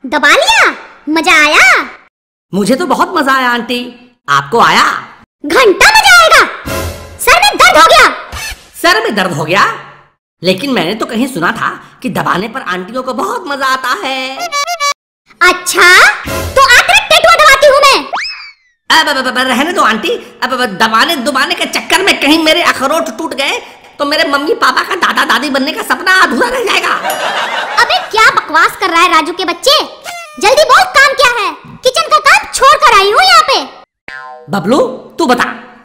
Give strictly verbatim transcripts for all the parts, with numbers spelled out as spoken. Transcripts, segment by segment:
दबा लिया? मजा आया? मुझे तो बहुत मजा आया आंटी, आपको आया? घंटा मजा आएगा। सर में दर्द हो गया। सर में दर्द हो गया? लेकिन मैंने तो कहीं सुना था कि दबाने पर आंटियों को बहुत मजा आता है। अच्छा, तो आकर टेटुआ दबाती हूँ मैं। अब, अब, अब रहने दो आंटी। अब, अब दबाने दुबाने के चक्कर में कहीं मेरे अखरोट टूट गए तो मेरे मम्मी पापा का दादा दादी बनने का सपना अधूरा रह जाएगा। अबे क्या बकवास कर रहा है राजू के बच्चे? जल्दी बोल, काम क्या है? किचन का काम छोड़ कर आई हूँ यहाँ पे। बबलू तू बता।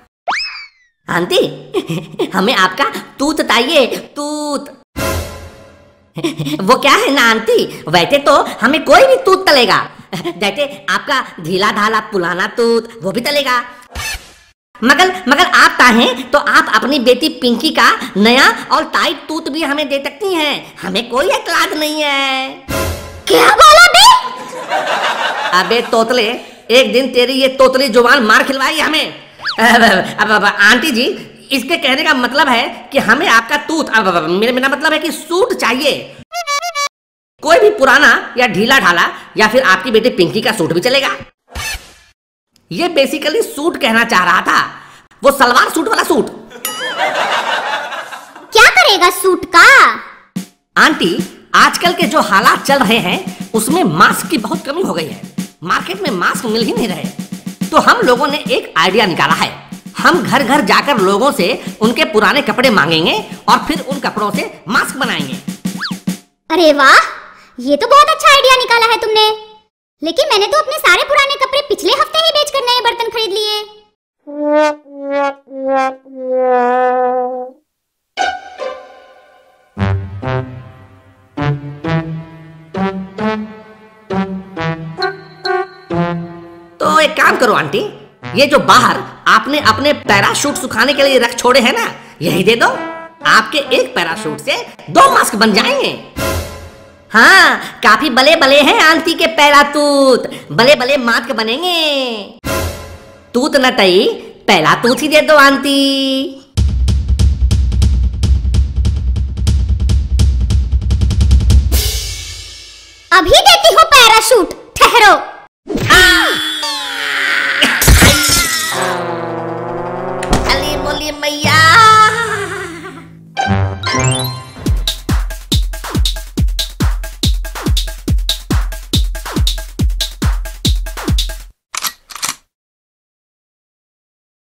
आंटी हमें आपका तूत चाहिए, तूत। वो क्या है ना आंटी, वैसे तो हमें कोई भी तूत तलेगा, जैसे आपका ढीला ढाला पुराना तूत वो भी तलेगा, मगर मगर आप चाहें तो आप अपनी बेटी पिंकी का नया और टाइट तूत भी हमें दे सकती हैं, हमें कोई एतराज नहीं है। क्या बोला बे? अबे तोतले, एक दिन तेरी ये तोतली जुबान मार खिलवाई हमें। अब, अब, अब आंटी जी, इसके कहने का मतलब है कि हमें आपका तूत, अब, अब, मेरे मेरा मतलब है कि सूट चाहिए, कोई भी पुराना या ढीला ढाला, या फिर आपकी बेटी पिंकी का सूट भी चलेगा। ये बेसिकली सूट कहना चाह रहा था, वो सलवार सूट वाला सूट। क्या करेगा सूट का? आंटी आजकल के जो हालात चल रहे हैं उसमें मास्क की बहुत कमी हो गई है, मार्केट में मास्क मिल ही नहीं रहे, तो हम लोगों ने एक आइडिया निकाला है। हम घर घर जाकर लोगों से उनके पुराने कपड़े मांगेंगे और फिर उन कपड़ों से मास्क बनाएंगे। अरे वाह, ये तो बहुत अच्छा आइडिया निकाला है तुमने। लेकिन मैंने तो अपने सारे पुराने कपड़े पिछले हफ्ते ही बेचकर नए बर्तन खरीद लिए। तो एक काम करो आंटी, ये जो बाहर आपने अपने पैराशूट सुखाने के लिए रख छोड़े हैं ना, यही दे दो। आपके एक पैराशूट से दो मास्क बन जाएंगे। हाँ, काफी बले बले हैं आंटी के पैरातूत, बले बले मास्क बनेंगे। तूत न तई, पहला तूत ही दे दो आंटी। अभी देती हूँ पैराशूट।